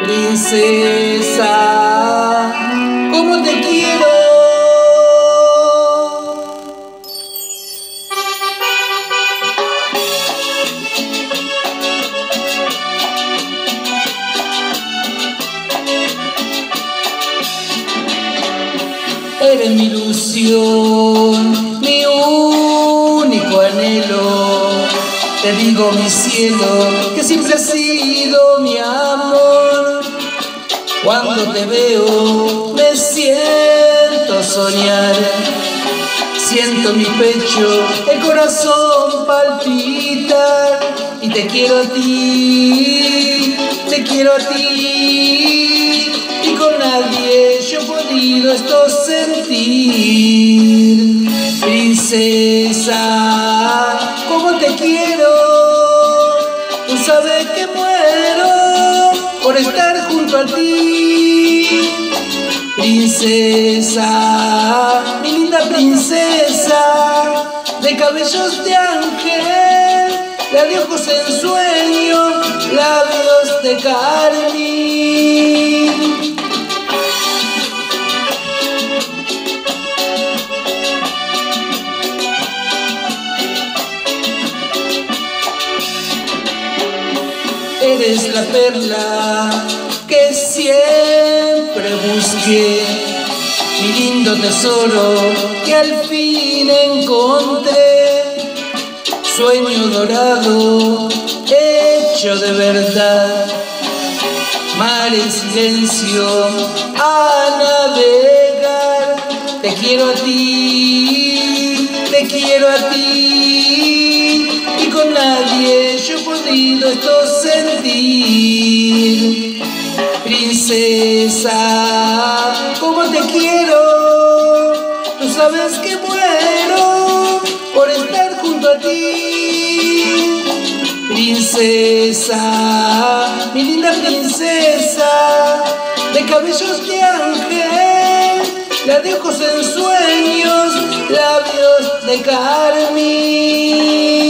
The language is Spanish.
princesa, cómo te quiero. Eres mi ilusión, mi único anhelo. Te digo, mi cielo, que siempre has sido mi amor. Cuando te veo me siento soñar. Siento mi pecho, el corazón palpitar. Y te quiero a ti, te quiero a ti. Y con nadie yo he podido esto sentir. Princesa, cómo te quiero. Tú sabes que muero por estar junto a ti. Princesa, mi linda princesa, de cabellos de ángel, de ojos en sueño, labios de carmín. Eres la perla que siempre busqué, mi lindo tesoro que al fin encontré. Sueño dorado, hecho de verdad, mar en silencio a navegar. Te quiero a ti, te quiero a ti, y con nadie yo he podido esto sentir. Princesa, cómo te quiero. Tú sabes que muero por estar junto a ti. Princesa, mi linda princesa, de cabellos de ángel, de ojos en sueños, labios de carmín.